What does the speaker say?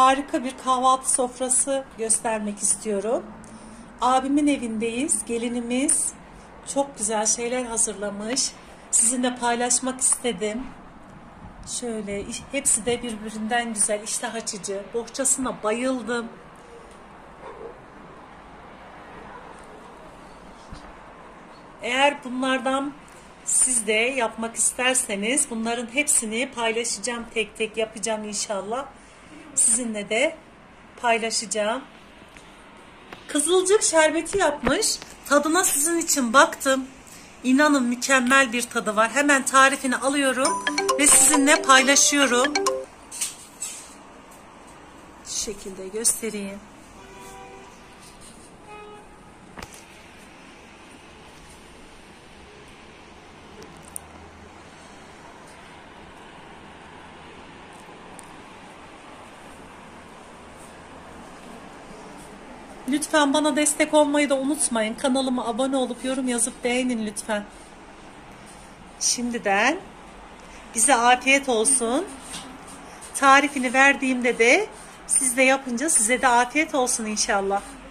harika bir kahvaltı sofrası göstermek istiyorum. Abimin evindeyiz. Gelinimiz çok güzel şeyler hazırlamış. Sizinle paylaşmak istedim. Şöyle hepsi de birbirinden güzel, iştah açıcı. Bohçasına bayıldım. Eğer bunlardan siz de yapmak isterseniz bunların hepsini paylaşacağım, tek tek yapacağım inşallah. Sizinle de paylaşacağım. Kızılcık şerbeti yapmış. Tadına sizin için baktım. İnanın mükemmel bir tadı var. Hemen tarifini alıyorum ve sizinle paylaşıyorum. Şu şekilde göstereyim. Lütfen bana destek olmayı da unutmayın. Kanalıma abone olup yorum yazıp beğenin lütfen. Şimdiden bize afiyet olsun. Tarifini verdiğimde de siz de yapınca size de afiyet olsun inşallah.